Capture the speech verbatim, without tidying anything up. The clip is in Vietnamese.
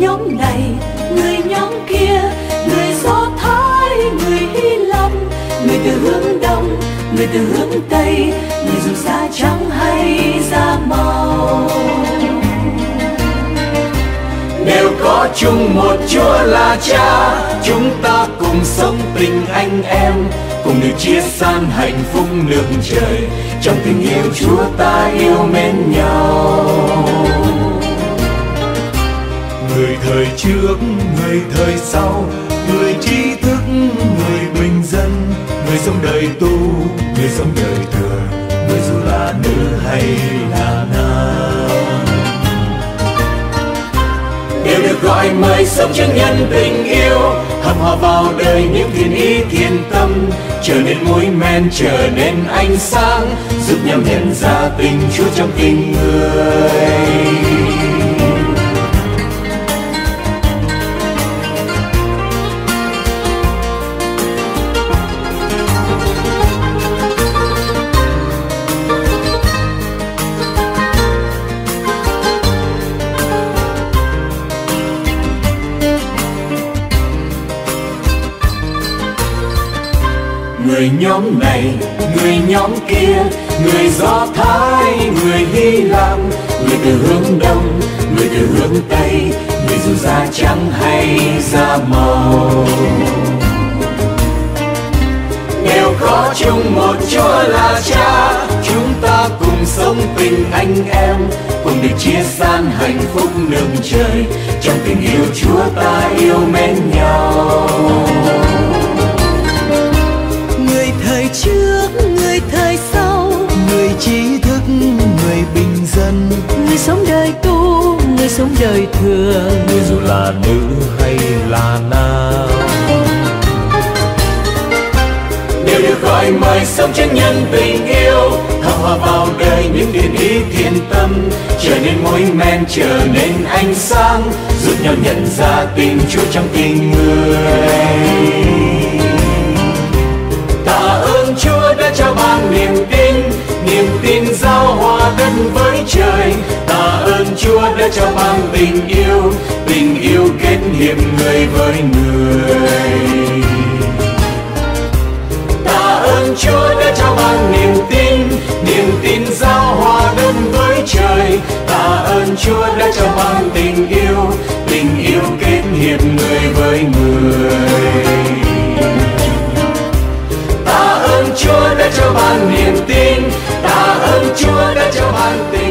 nhóm này, người nhóm kia, người Do Thái, người Hy Lạp, người từ hướng Đông, người từ hướng Tây, người dù da trắng hay da màu, đều có chung một Chúa là Cha. Chúng ta cùng sống tình anh em, cùng được chia san hạnh phúc nước trời. Trong tình yêu Chúa ta yêu mến nhau. Người thời trước, người thời sau, người trí thức, người bình dân, người sống đời tu, người sống đời thường, người dù là nữ hay là nam, đều được gọi mời sống chứng nhân tình yêu, hâm hòa vào đời những thiện ý thiện tâm, trở nên muối men, trở nên ánh sáng, giúp nhau nhận ra tình Chúa trong tình người. Người nhóm này, người nhóm kia, người Do Thái, người Hy Lạp, người từ hướng Đông, người từ hướng Tây, người dù da trắng hay da màu, đều có chung một Chúa là Cha. Chúng ta cùng sống tình anh em, cùng được chia san hạnh phúc nương trời. Trong tình yêu Chúa ta yêu mến nhau. Người thời trước, người thời sau, người trí thức, người bình dân, người sống đời tu, người sống đời thường, người dù là nữ hay là nam, đều được gọi mời sống chứng nhân tình yêu, hâm hòa vào đời những thiện ý thiện tâm, trở nên muối men, trở nên ánh sáng, giúp nhau nhận ra tình Chúa trong tình người. Tạ ơn Chúa đã trao ban niềm tin, niềm tin giao hòa đất với trời. Tạ ơn Chúa đã trao ban tình yêu, tình yêu kết hiệp người với người. Tạ ơn Chúa đã trao ban niềm tin, niềm tin giao hòa đất với trời. Tạ ơn Chúa đã trao ban tình yêu, tình yêu kết hiệp người với người. Tạ ơn Chúa đã cho ban niềm tin, tạ ơn Chúa đã cho ban tình.